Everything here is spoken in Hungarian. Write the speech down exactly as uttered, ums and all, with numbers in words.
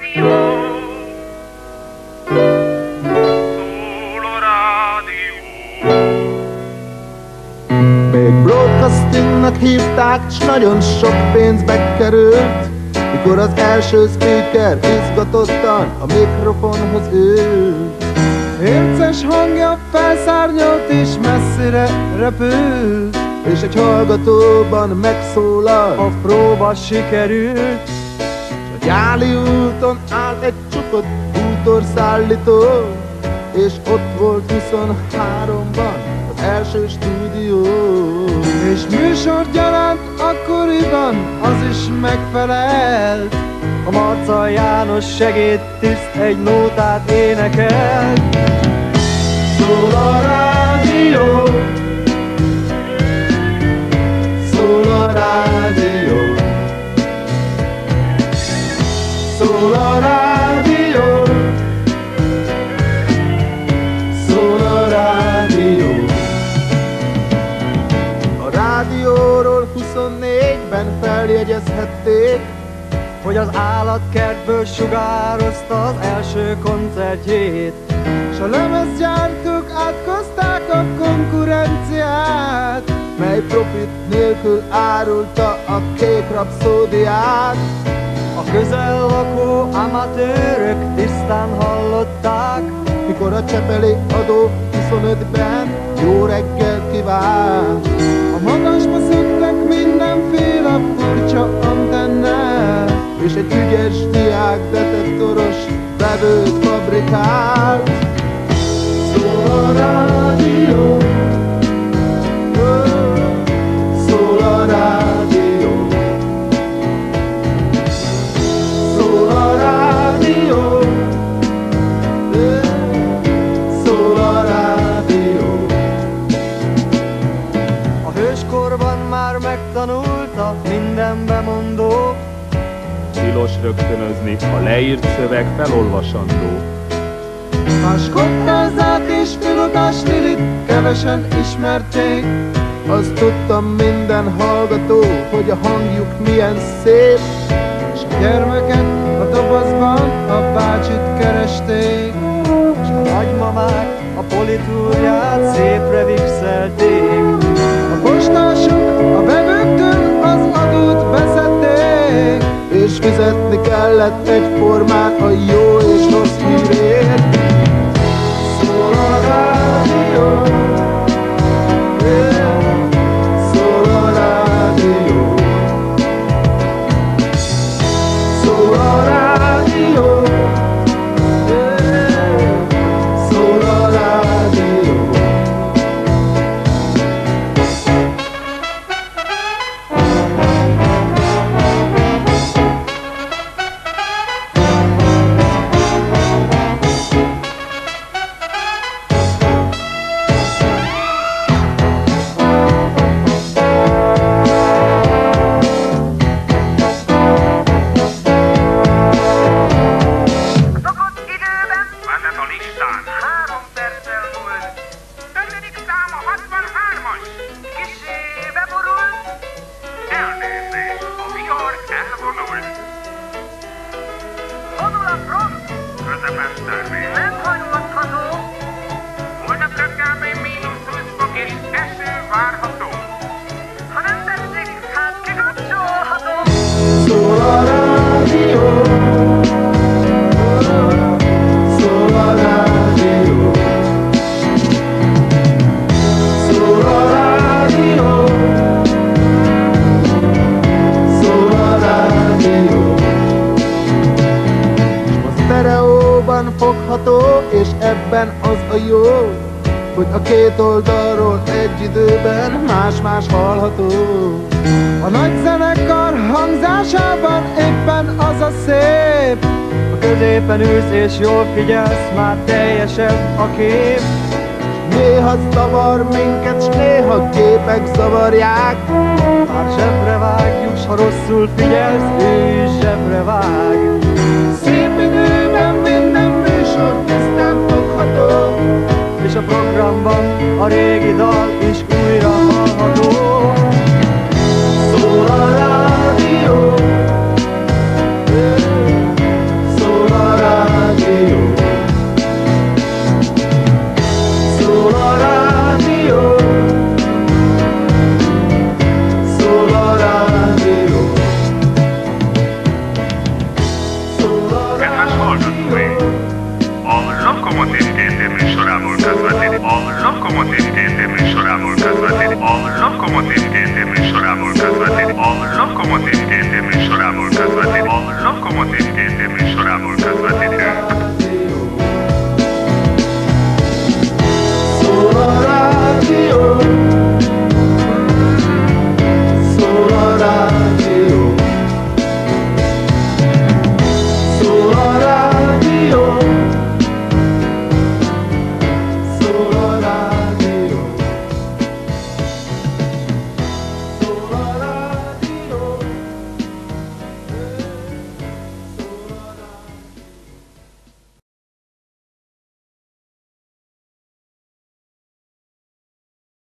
rádió, szól a rádió. Még broadcastingnak hívták, s nagyon sok pénzbe került, mikor az első speaker izgatottan a mikrofonhoz ült. Érces hangja felszárnyalt és messzire repült, és egy hallgatóban megszólal, a próba sikerült. a Gyáli úton áll egy csukott bútorszállító, és ott volt huszonháromban az első stúdió. És műsor gyaránt akkoriban az is megfelelt, a Marccal János segédtiszt egy nótát énekelt. Szól a rádió, szól a rádió, szól a rádió, szól a rádió. A rádióról huszonnégyben feljegyezhették, hogy az állatkertből sugározta az első koncertjét, s a lemezgyártók átkozták a konkurenciát, mely profit nélkül árulta a kék rapszódiát. a közel lakó amatőrök tisztán hallották, Mikor a csepeli adó huszonötben jó reggelt kívánt. a magasba szöktek mindenféle furcsa antennát, És egy ügyes diák detektoros vevőt fabrikált. szól a rádió, Szól a rádió, szól a rádió, szól a rádió. a hőskorban már megtanulta minden bemondó, tilos rögtönözni, a leírt szöveg felolvasandó. más kockázát és pilotás Lilit kevesen ismerték. Azt tudtam minden hallgató, hogy a hangjuk milyen szép, És a gyermeket a dobozban a bácsit keresték, és a nagymamák a politúrját szépre vixelték. A postások a vevőktől az adót beszedték, és fizetni kellett egyformán a jó és rossz hírért. szól a rádió, Szól a rádió, szól a rádió, szól a rádió. Szokott időben, vezet a listán, három perccel múlt. Ötödik szám a hatvanhármas, kissé beborult. Elnézést, a vihar elvonult. Vonul a front, közepes törvény. Nem hajolható. Holnapra kb. mínusz húsz fok és eső várható. Ha nem tetszik, hát kikapcsolható. Szól a rádió, szól a rádió, szól a rádió, szól a rádió. A sztereóban fogható, és ebben az a jó, hogy a két oldalról egy időben más-más hallható. a nagy zenekar hangzásában éppen az a szép, a középen ülsz és jól figyelsz, már teljesebb a kép. Néha zavar minket, s néha képek zavarják, Már zsebre vágjuk, s ha rosszul figyelsz, ő is